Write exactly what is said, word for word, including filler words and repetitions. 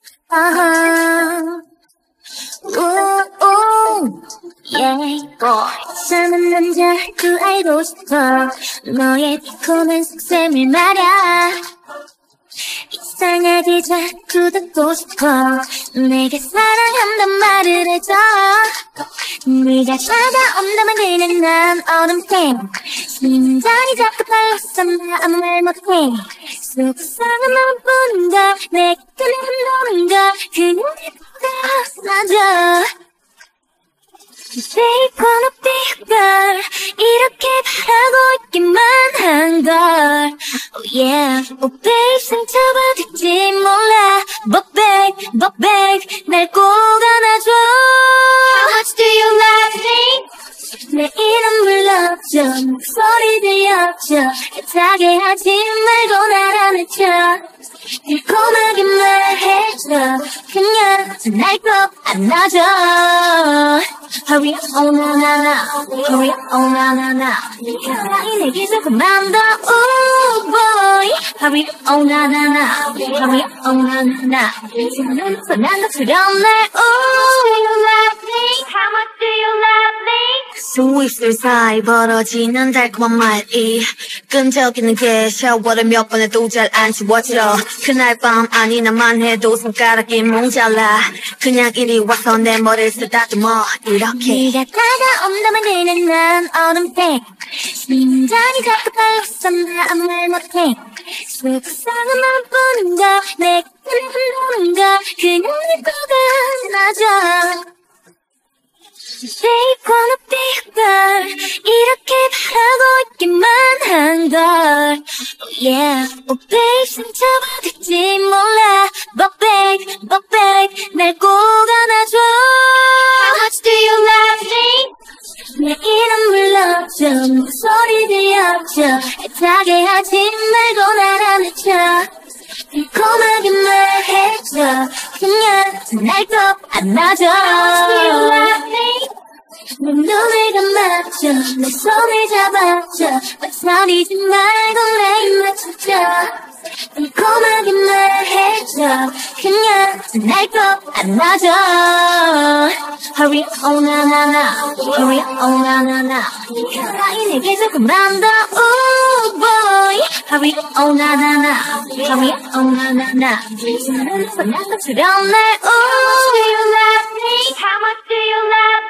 Uh-huh. Ooh, ooh, yeah, boy. 삶은 남자 그 알고 싶어. 너의 달콤한 속셈을 말야. 이상하게 자꾸 듣고 싶어. 내가 사랑한단 말을 해줘. 네가 찾아온다면 그냥 난 얼음땡. 심장이 자꾸 떨렸어. 나 아무 말 못해. 속상한 너뿐인가 내가 그냥 한다는가 그냥 맞아. Babe, wanna be girl. 이렇게 바라고 있기만 한 걸. Oh yeah, oh babe, 상처받을지 몰라. But babe, but babe, 날 꼭 안아줘. How much do you love me? 내 이름 불러줘. 목소리 들려줘. 애타게 하지 말고 날 안아줘. 달콤하게 말해줘. 그냥 날 꼭 안아줘. Hurry up, oh na na na. Hurry up, oh na na na. 사랑이 내게 조금만 더, ooh boy. Hurry up, oh na na na. Hurry up, oh na na na. 지금 뻔한 것처럼 날, ooh. Do you love me? How much do you love me? 스윗을 사이 벌어지는 달콤한 말이 끈적이는 게 샤워를 몇 번 해도 잘 안 지워져. 그날 밤 아니나만 해도 손가락이 뭉잘라. 그냥 이리 와서 내 머리를 쓰다듬어 이렇게. 네가 다가온다면 그냥 난 얼음땡. 심장이 자꾸 떨렸어. 나 아무 말 못해. 속상한 너뿐인가 내가 그냥 한다는가 그냥 내 꼭 안아줘. Babe, wanna be girl. 이렇게 바라고 있기만 한 걸. Oh yeah, oh babe, 상처받을지 몰라. But babe, but babe, 날 꼭 안아줘. How much do you love me? 내 이름 불러줘. 목소리 들려줘. 애타게 하지 말고 날 안아줘. 달콤하게 말해줘. 그냥 날 꼭 안아줘. How much do you love me? 내 눈을 감아줘. 내 손을 잡아줘. 망설이지 말고 날 맞춰줘. 달콤하게 말해줘. 그냥 날 꼭 안아줘. Hurry up, oh na na na. Hurry up, oh na na na. 사랑이 내게 조금만 더, ooh boy. Hurry up, oh na na na. Hurry up, oh na na na. 지금 뻔한 것처럼 날, ooh. Do you love me? How much do you love me?